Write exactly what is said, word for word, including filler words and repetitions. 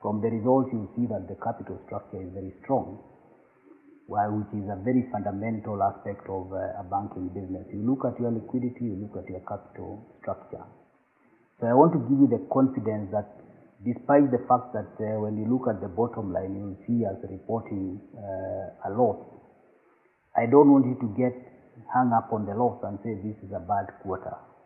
from the results you see that the capital structure is very strong, well, which is a very fundamental aspect of uh, a banking business. You look at your liquidity, you look at your capital structure. So I want to give you the confidence that despite the fact that uh, when you look at the bottom line, you will see us reporting uh, a loss, I don't want you to get hung up on the loss and say this is a bad quarter.